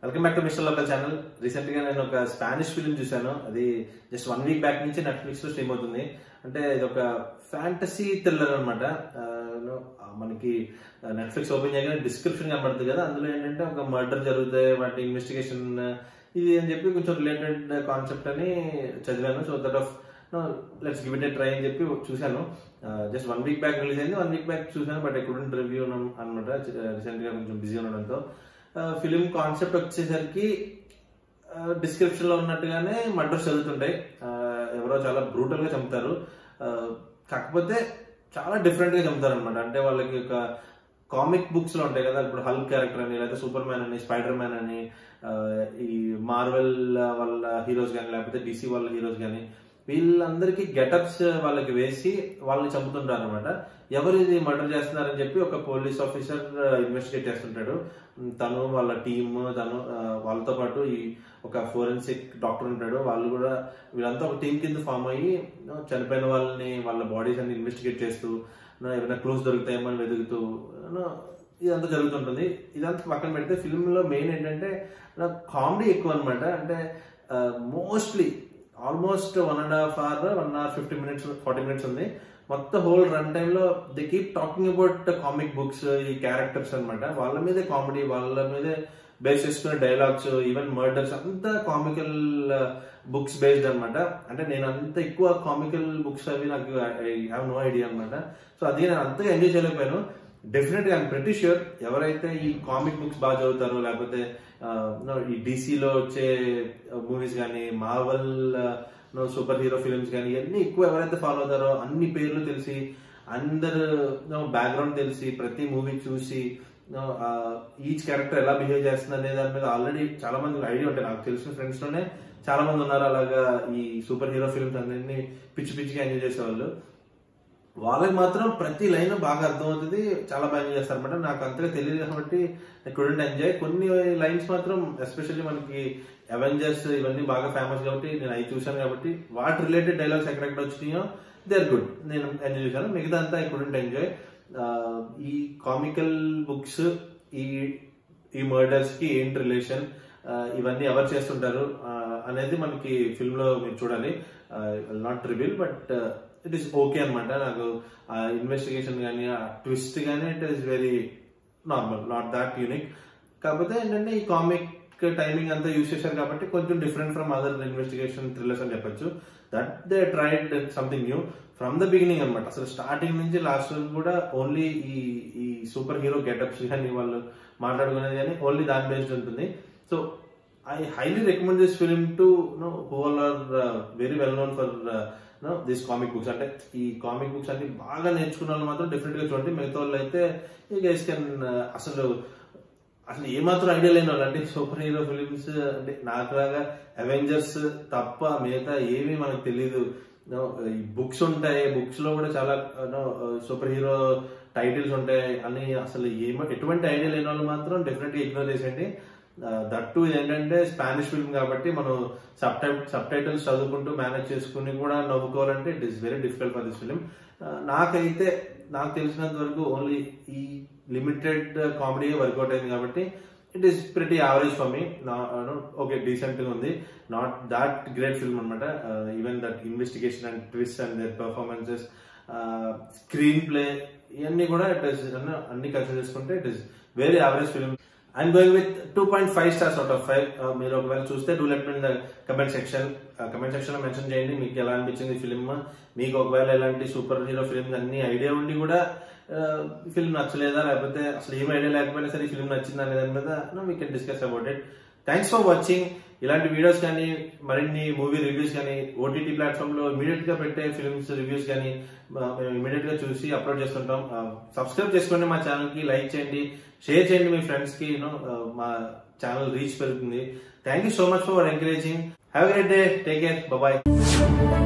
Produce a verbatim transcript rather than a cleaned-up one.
Welcome back to mister local channel. Recent గా నేను ఒక స్పానిష్ ఫిల్మ్ చూశాను. అది జస్ట్ వన్ వీక్ బ్యాక్ నుంచి నెట్ఫ్లిక్స్ లో స్ట్రీమ్ అవుతుంది. అంటే ఇది ఒక ఫ్యాంటసీ థ్రిల్లర్ అనమాట. మనకి నెట్ఫ్లిక్స్ ఓపెన్ చేయగానే డిస్క్రిప్షన్ కనబడుతుంది కదా, అందులో ఏంటంటే ఒక మర్డర్ జరుగుతాయి, వాటి ఇన్వెస్టిగేషన్ ఇది అని చెప్పి కొంచెం రిలేటెడ్ కాన్సెప్ట్ అని చదివాను. So that of let's give it a try అని చెప్పి చూశాను. Just one week back release అయింది. వన్ వీక్ బ్యాక్ చూశాను, బట్ ఐ కుడెంట్ రివ్యూ అనమాట. రీసెంట్ గా కొంచెం బిజీ ఉండడంతో ఫిలిం కాన్సెప్ట్ వచ్చేసరికి డిస్క్రిప్షన్ లో ఉన్నట్టుగానే మర్డర్స్ జరుగుతుంటాయి. ఎవరో చాలా బ్రూటల్ గా చంపుతారు, కాకపోతే చాలా డిఫరెంట్ గా చంపుతారు అనమాట. అంటే వాళ్ళకి ఒక కామిక్ బుక్స్ లో ఉంటాయి కదా, ఇప్పుడు హల్క్ క్యారెక్టర్ అని, లేకపోతే సూపర్ మ్యాన్ అని, స్పైడర్ మ్యాన్ అని, ఈ మార్వెల్ వాళ్ళ హీరోస్ కానీ లేకపోతే డీసీ వాళ్ళ హీరోస్ కానీ వీళ్ళందరికీ గెటప్స్ వాళ్ళకి వేసి వాళ్ళని చంపుతుంటారు అనమాట. ఎవరు ఇది మర్డర్ చేస్తున్నారని చెప్పి ఒక పోలీస్ ఆఫీసర్ ఇన్వెస్టిగేట్ చేస్తుంటాడు. తను వాళ్ళ టీమ్, తను వాళ్ళతో పాటు ఈ ఒక ఫోరెన్సిక్ డాక్టర్ ఉంటాడు. వాళ్ళు కూడా వీళ్ళంతా ఒక టీం కింద ఫామ్ అయ్యి చనిపోయిన వాళ్ళని వాళ్ళ బాడీస్ అన్ని ఇన్వెస్టిగేట్ చేస్తూ ఏమైనా క్లూస్ దొరుకుతాయేమో అని వెతుకుతూ ఇదంతా జరుగుతుంటుంది. ఇదంతా పక్కన పెడితే ఫిల్మ్ లో మెయిన్ ఏంటంటే కామెడీ ఎక్కువ అనమాట. అంటే mostly almost one and half hour one hour fifty minutes forty minutes ఉంది. మొత్తం హోల్ రన్ టైమ్ లో they keep talking about comic books, ఈ క్యారెక్టర్స్ అనమాట. వాళ్ళ మీదే కామెడీ, వాళ్ళ మీదే బేస్ చేసుకునే డైలాగ్స్, ఈవెన్ మర్డర్స్ అంతా కామికల్ బుక్స్ బేస్డ్ అనమాట. అంటే నేను అంత ఎక్కువ కామికల్ బుక్స్ అవి నాకు ఐ హ్యావ్ నో ఐడియా అనమాట. సో అది నేను అంతగా ఎంజాయ్ చేయలేకపోయాను. డెఫినెట్ గా ఐఎమ్ ప్రెటీ ష్యూర్ ఎవరైతే ఈ కామిక్ బుక్స్ బాగా చదువుతారో, లేకపోతే ఈ డీసీలో వచ్చే మూవీస్ కానీ, మార్వెల్ సూపర్ హీరో ఫిల్మ్స్ కానీ ఇవన్నీ ఎక్కువ ఎవరైతే ఫాలో అవుతారో, అన్ని పేర్లు తెలిసి, అందరు బ్యాక్గ్రౌండ్ తెలిసి, ప్రతి మూవీ చూసి ఈచ్ క్యారెక్టర్ ఎలా బిహేవ్ చేస్తుంది అనే దాని మీద ఆల్రెడీ చాలా మంది ఐడియా ఉంటాయి. నాకు తెలిసిన ఫ్రెండ్స్ లోనే చాలా మంది ఉన్నారు అలాగా ఈ సూపర్ హీరో ఫిల్మ్స్ అన్నింటినీ పిచ్చి పిచ్చిగా ఎంజాయ్ చేసేవాళ్ళు. వాళ్ళకి మాత్రం ప్రతి లైన్ బాగా అర్థమవుతుంది, చాలా బాగా ఎంజాయ్ చేస్తారు అనమాట. నాకు అంతగా తెలియదు కాబట్టి ఐ కుడెంట్ ఎంజాయ్. కొన్ని లైన్స్ మాత్రం ఎస్పెషల్లీ మనకి అవెంజర్స్ ఇవన్నీ బాగా ఫేమస్ కాబట్టి నేను అవి చూశాను కాబట్టి వాటి రిలేటెడ్ డైలాగ్స్ ఎక్కడెక్కడ వచ్చినాయో దే ఆర్ గుడ్, నేను ఎంజాయ్ చేశాను. మిగతా అంతా ఐ కుడెంట్ ఎంజాయ్. ఈ కామికల్ బుక్స్, ఈ ఈ మర్డర్స్ కి ఏంటి రిలేషన్, ఇవన్నీ ఎవరు చేస్తుంటారు అనేది మనకి ఫిల్మ్ లో మీరు చూడాలి. Not reveal, but it is okay అనమాట. నాకు ఆ ఇన్వెస్టిగేషన్ కానీ, ఆ ట్విస్ట్ కానీ it is very normal, not that unique. కాకపోతే ఏంటంటే ఈ కామిక్ టైమింగ్ అంతా యూజ్ చేశారు కాబట్టి కొంచెం different from other investigation thrillers అని చెప్పొచ్చు. That they tried something new from the beginning అనమాట. అసలు స్టార్టింగ్ నుంచి లాస్ట్ వరకు కూడా ఓన్లీ ఈ ఈ సూపర్ హీరో గెటప్స్ కానీ, వాళ్ళు మాట్లాడుకునేది కానీ ఓన్లీ దాని బేస్డ్ ఉంటుంది. So I highly recommend this film to know who all are very well known for know this comic books. అంటే ఈ కామిక్ బుక్స్ అన్ని బాగా నేర్చుకున్న వాళ్ళు మాత్రం డెఫినెట్ గా చూడండి. మిగతా వాళ్ళు అయితే ఈ గైస్ కెన్ అసలు అసలు ఏమాత్రం ఐడియా లేని వాళ్ళు, అంటే సూపర్ హీరో ఫిలిమ్స్ అంటే నాకులాగా అవెంజర్స్ తప్ప మిగతా ఏమీ మనకు తెలియదు. బుక్స్ ఉంటాయి, బుక్స్ లో కూడా చాలా సూపర్ హీరో టైటిల్స్ ఉంటాయి అని అసలు ఏమో ఎటువంటి ఐడియా లేని వాళ్ళు మాత్రం డెఫినెట్ గా ఇగ్నోర్ చేసేయండి. దట్టు ఏంటంటే స్పానిష్ ఫిల్మ్ కాబట్టి మనం సబ్ టై సబ్ టైటిల్స్ చదువుకుంటూ మేనేజ్ చేసుకుని కూడా నవ్వుకోవాలంటే it is very difficult for this film. నాకైతే నాకు తెలిసినంత వరకు ఓన్లీ ఈ లిమిటెడ్ కామెడీ వర్కౌట్ అయింది కాబట్టి it is pretty average for me. Okay, decent గా ఉంది, నాట్ దాట్ గ్రేట్ ఫిల్మ్ అనమాట. Even that investigation and twist and their performances, screen play ఇవన్నీ కూడా ఇట్ ఈస్ అన్ని కన్సిడర్ చేసుకుంటే it is very average film. I'm going with two point five stars out of five. మీరు ఒకవేళ చూస్తే do let me in the comment section. Comment section లో mention చేయండి మీకు ఎలా అనిపించింది ఫిల్మ్. మీకు ఒకవేళ ఎలాంటి సూపర్ హీరో ఫిల్మ్స్ అన్ని ఐడియా ఉండి కూడా ఫిల్మ్ నచ్చలేదా, లేకపోతే అసలు ఏం ఐడియా లేకపోయినా సరే ఫిల్మ్ నచ్చిందా అనే దాని మీద we can discuss about it. Thanks for watching. ఇలాంటి వీడియోస్ కానీ, మరిన్ని మూవీ రివ్యూస్ కానీ, ఓటీటీ ప్లాట్ఫామ్ లో ఇమీడియట్ గా పెట్టే ఫిల్మ్స్ రివ్యూస్ కానీ మేము ఇమీడియట్ గా చూసి అప్లోడ్ చేస్తుంటాం. సబ్స్క్రైబ్ చేసుకోండి మా ఛానల్ కి, లైక్ చేయండి, షేర్ చేయండి మీ ఫ్రెండ్స్ కి. యూనో మా ఛానల్ రీచ్ పెరుగుతుంది. Thank you so much for encouraging. Have a great day. Take care. Bye.